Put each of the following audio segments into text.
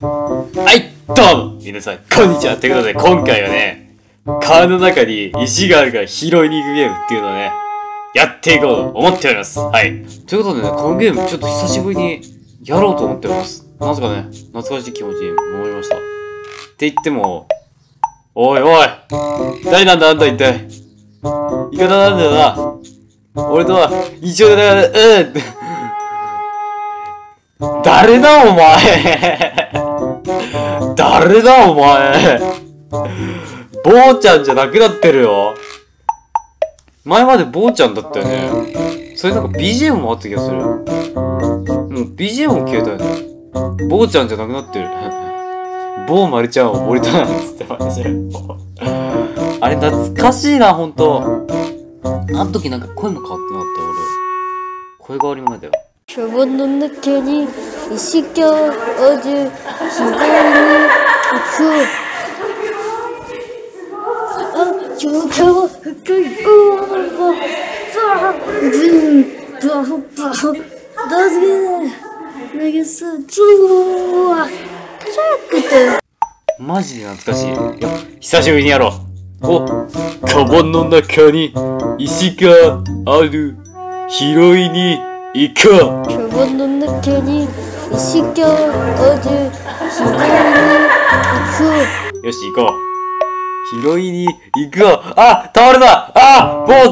はい、どうも皆さん、こんにちは。ということで、今回はね、川の中に石があるから拾いに行くゲームっていうのをね、やっていこうと思っております。はい。ということでね、このゲームちょっと久しぶりにやろうと思っております。なぜかね、懐かしい気持ちに戻りました。って言っても、おいおい誰なんだあんた一体。味方なんだよな。俺とは一緒だから、誰だお前誰だお前坊ちゃんじゃなくなってるよ。前まで坊ちゃんだったよね。それなんか BGM もあった気がする。もう BGM も消えたよね。坊ちゃんじゃなくなってる。坊丸ちゃんを森田なんつってましたよ。あれ懐かしいな、ほんと。あの時なんか声も変わってなかったよ、俺。声変わり前だよ。 川の中に石がある左に行く。あ、超川深い。 マジで懐かしい。久しぶりにやろう。お、川の中に石がある拾いに行こう。 川の中に石がある拾いに行く。 よし、行こう。拾いに行こう。あ、倒れた。あ、もう。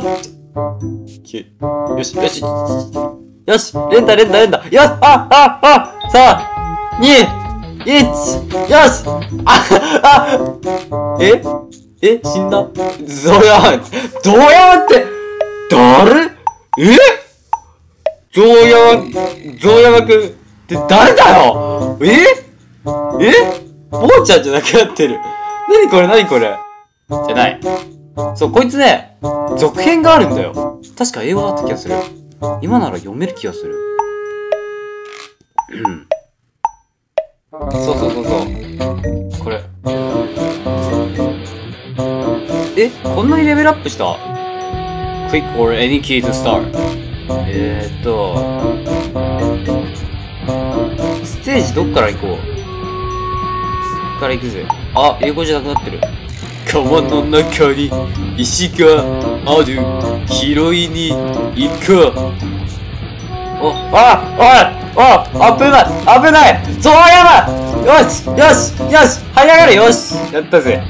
よし、よし。よし、連打。よし、3、2、1、よし。死んだ。ゾヤマって誰？ゾヤマくんって誰だよ。坊ちゃんじゃなくなってる。なにこれじゃない。そう、こいつね、続編があるんだよ。確か英語だった気がする。今なら読める気がする。そう。これ。こんなにレベルアップした？ Click or any key to start。ステージどっから行こう？こっから行くぜ。あ、英語じゃなくなってる。川の中に石がある拾いに行こう。危ないゾウヤマ。よし這い上がれ。よしやったぜ。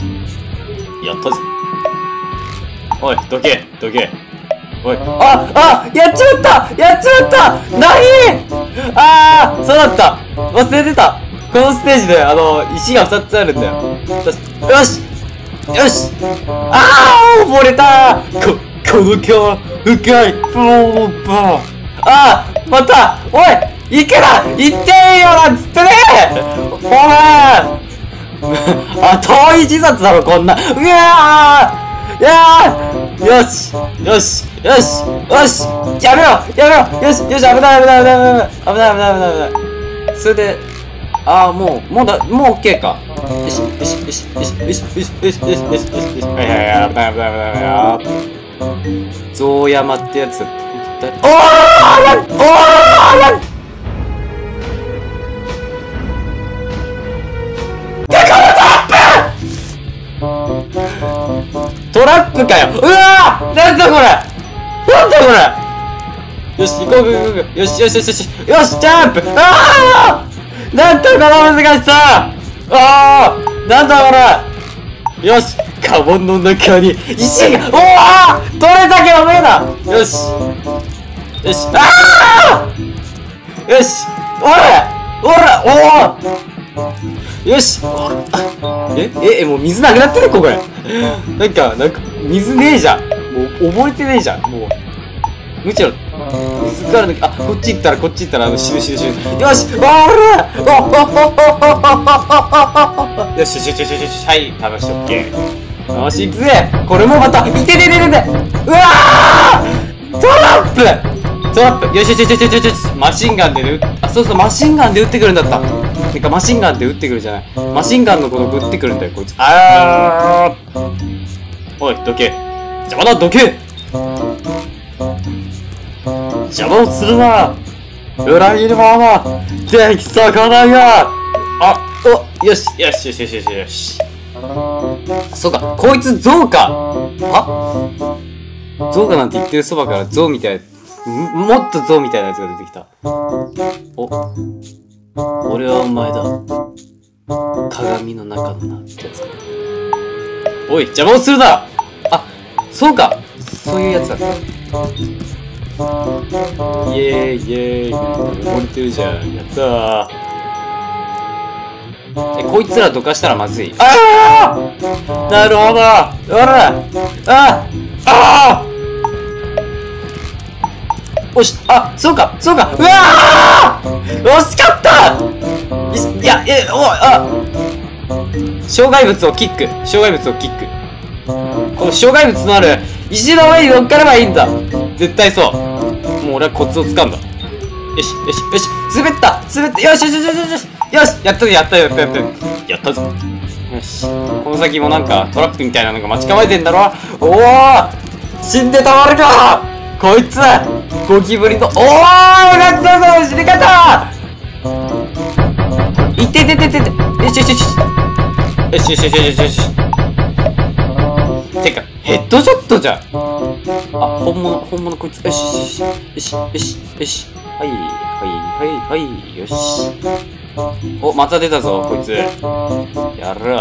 おい、どけ。おい、やっちまったなに。そうだった。忘れてた。このステージで、石が2つあるんだよ。よし溺れた。この川、深い。またおい行っていいよなんつってね。お前遠い自殺だろ、こんな。よしやめろ。よし危ない。それでもう OK か。よしゾウヤマってやつだった。トラップかよ。なんだこれ。よし、行こう。よし、ジャンプ。なんだこの難しさ。なんだこれ。よし、川の中に石が。取れたけどねえな。よし、よし。もう水なくなってるこれ。なんか水ねえじゃん。もう溺れてねえじゃん。もうむしろ水からこっち行ったら死ぬ。よし。はい、楽しい。オッケー。よし、行くぜ。これもまたトラップ。よし。マシンガンでそうマシンガンで撃ってくるんだった。なんかマシンガンで撃ってくるじゃない。マシンガンのこの撃ってくるんだよこいつ。おい、どけ。邪魔だ、どけ。邪魔をするな。裏切り者だ。敵魚が。 よしよしよしよしよしよし。そうか、こいつゾウか。あ、ゾウかなんて言ってるそばからゾウみたいな、もっとゾウみたいなやつが出てきた。お、俺はお前だ。鏡の中のなってやつか。おい、邪魔をするな。あ、そうか、そういうやつだった。イエーイイエーイ、溺れてるじゃん。やったー。こいつらどかしたらまずい。ああ、なるほど。ほら、あおし、あ、そうか、そうか。うわあ、惜しかった。いや、障害物をキック、障害物をキック。この障害物のある石の上に乗っかればいいんだ。絶対そう。もう俺はコツをつかんだ。よしよしよし、滑った、滑った、よしよしよしよしよし、よし、やったぜ、やったやったやったやったぞ。よし、この先もなんかトラップみたいなのが待ち構えてんだろ。おお、死んでたまるかこいつ。ゴキブリの、おお、なんだぞ死に方。いっててててて、よしよしよしよしよしよしよしよし。てかヘッドショットじゃん。あ、本物こいつ。よしよしよしよしよし、はいはいはいはい、よし。お、また出たぞこいつ。やる。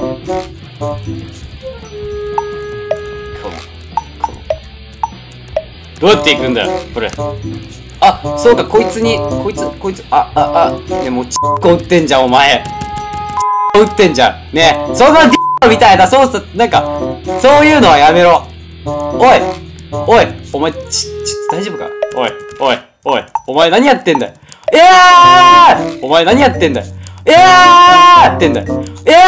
どうやって行くんだよこれ。あ、そうか、こいつに、こいつ、ね、もう打ってんじゃんお前。打ってんじゃんねえ、そのみたいな、そうさ、なんかそういうのはやめろ。おいおい、お前大丈夫か。おいおいおい、お前何やってんだよ。お前何やってんだよ。ってんだよ。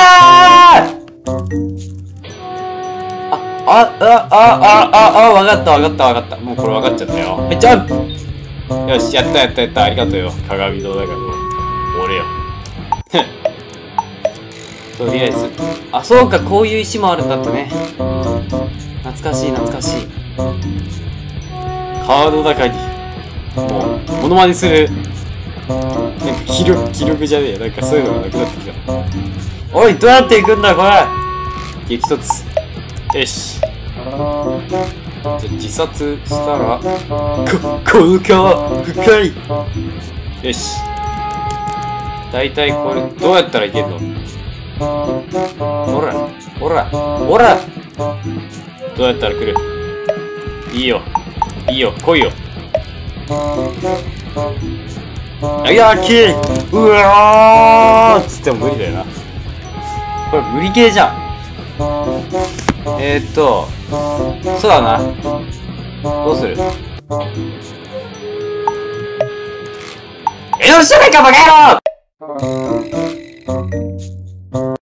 わかったわかったわかった。もうこれわかっちゃったよ。はい、ジャンプ。よし、やったやったやった。ありがとうよ。鏡の中の俺よ。とりあえず。あ、そうか、こういう石もあるんだったね。懐かしい懐かしい。川の中に、もう、モノマネする、なんか記録じゃねえ。なんかそういうのがなくなってきた。おい、どうやって行くんだこれ。激突。よし。じゃあ自殺したら、この川深い。よし。だいたいこれどうやったらいけんの。ほらほらほら、どうやったら来る。いいよいいよ、来いよ。いやー、きれい。うわーっつっても無理だよなこれ。無理系じゃん。そうだな。どうする。よっしゃないかバカ野郎。